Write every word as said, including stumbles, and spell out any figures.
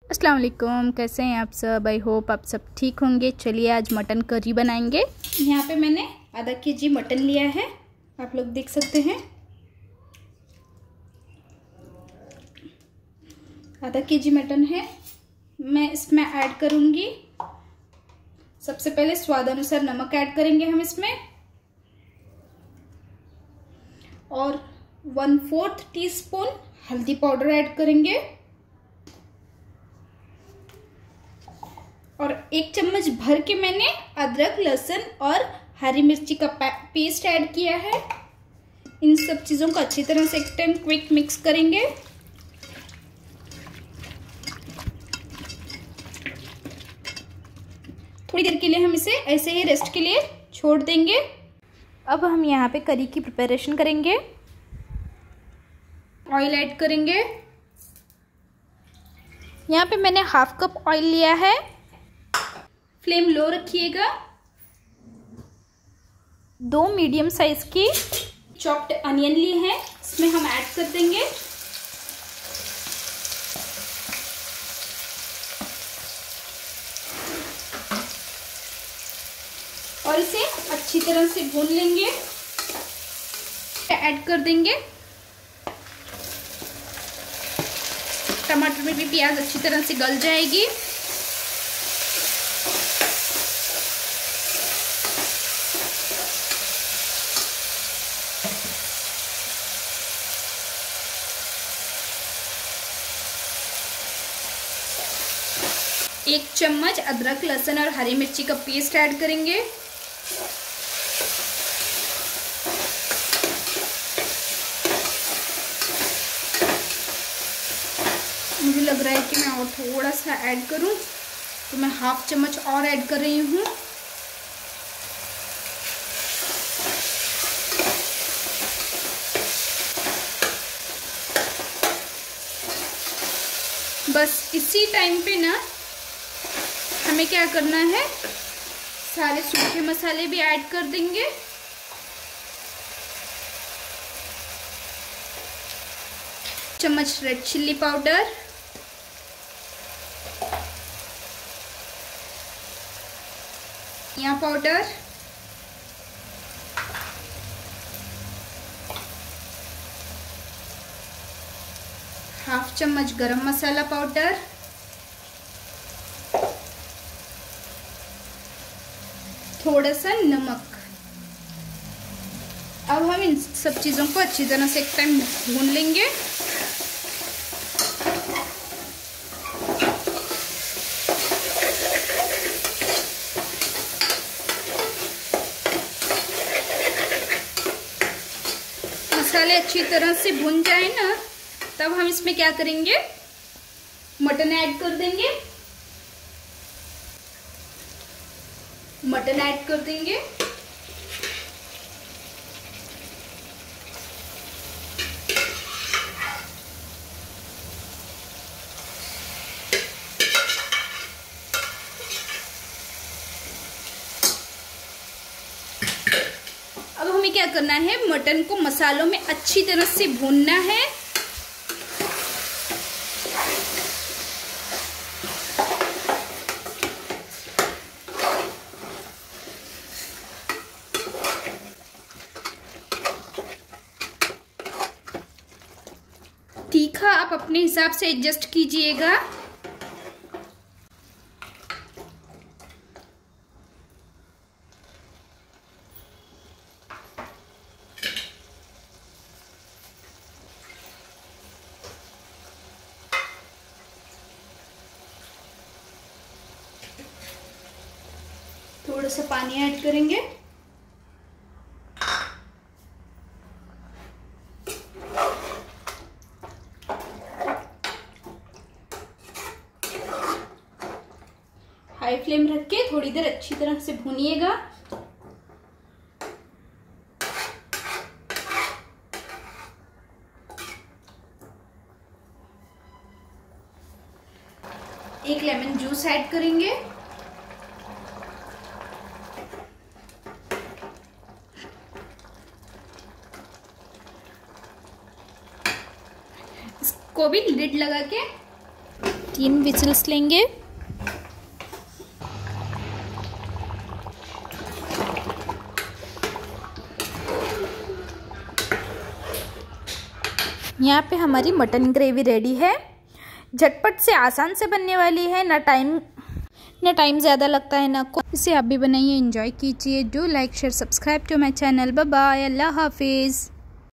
अस्सलाम वालेकुम, कैसे हैं आप सब। आई होप आप सब ठीक होंगे। चलिए आज मटन करी बनाएंगे। यहाँ पे मैंने आधा के जी मटन लिया है, आप लोग देख सकते हैं। आधा के जी मटन है। मैं इसमें ऐड करूँगी, सबसे पहले स्वाद अनुसार नमक ऐड करेंगे हम इसमें, और वन फोर्थ टी स्पून हल्दी पाउडर ऐड करेंगे, और एक चम्मच भर के मैंने अदरक लहसुन और हरी मिर्ची का पेस्ट ऐड किया है। इन सब चीज़ों को अच्छी तरह से एक टाइम क्विक मिक्स करेंगे। थोड़ी देर के लिए हम इसे ऐसे ही रेस्ट के लिए छोड़ देंगे। अब हम यहाँ पे करी की प्रिपरेशन करेंगे। ऑयल ऐड करेंगे। यहाँ पे मैंने हाफ कप ऑयल लिया है। फ्लेम लो रखिएगा। दो मीडियम साइज की चॉप्ड अनियन लिए हैं, इसमें हम ऐड कर देंगे। और इसे अच्छी तरह से भून लेंगे। ऐड कर देंगे टमाटर में भी प्याज अच्छी तरह से गल जाएगी। एक चम्मच अदरक लहसुन और हरी मिर्ची का पेस्ट ऐड करेंगे। मुझे लग रहा है कि मैं और थोड़ा सा ऐड करूं, तो मैं हाफ चम्मच और ऐड कर रही हूं। बस इसी टाइम पे ना हमें क्या करना है, सारे सूखे मसाले भी ऐड कर देंगे। चम्मच रेड चिल्ली पाउडर, धनिया पाउडर, हाफ चम्मच गरम मसाला पाउडर, थोड़ा सा नमक। अब हम इन सब चीज़ों को अच्छी तरह से एक टाइम भून लेंगे। मसाले अच्छी तरह से भून जाए ना, तब हम इसमें क्या करेंगे, मटन ऐड कर देंगे। मटन ऐड कर देंगे। अब हमें क्या करना है, मटन को मसालों में अच्छी तरह से भूनना है। तीखा आप अपने हिसाब से एडजस्ट कीजिएगा। थोड़ा सा पानी ऐड करेंगे। हाई फ्लेम रख के थोड़ी देर अच्छी तरह से भूनिएगा। एक लेमन जूस ऐड करेंगे। इसको भी लिड लगा के तीन विजिल्स लेंगे। यहाँ पे हमारी मटन ग्रेवी रेडी है। झटपट से आसान से बनने वाली है, ना टाइम ना टाइम ज़्यादा लगता है ना को। इसे आप भी बनाइए, एंजॉय कीजिए। Do like share subscribe to my channel. Bye bye, अल्लाह हाफिज़।